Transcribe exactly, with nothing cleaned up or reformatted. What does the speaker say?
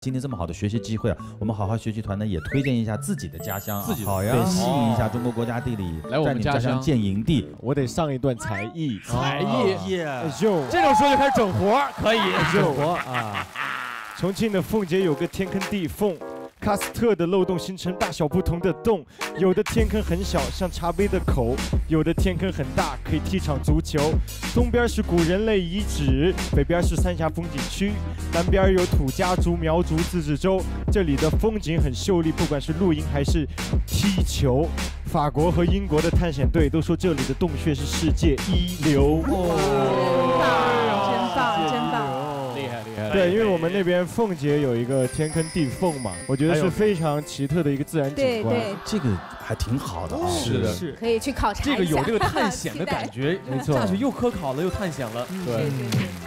今天这么好的学习机会啊，我们好好学习团呢也推荐一下自己的家乡， 自己好呀，吸引一下中国国家地理， 来我们家乡建营地。 我得上一段才艺， 才艺， 就这种时候就开始整活，可以整活啊！重庆的凤姐有个天坑地缝。 喀斯特的漏洞形成大小不同的洞，有的天坑很小，像茶杯的口；有的天坑很大，可以踢场足球。东边是古人类遗址，北边是三峡风景区，南边有土家族、苗族自治州。这里的风景很秀丽，不管是露营还是踢球。法国和英国的探险队都说这里的洞穴是世界一流。 哦，真棒，真棒！ 对，因为我们那边凤姐有一个天坑地缝嘛，我觉得是非常奇特的一个自然景观。 对， 这个还挺好的啊。 是的， 是可以去考察一下。 这个有这个探险的感觉， 没错， 下去又科考了又探险了。 对。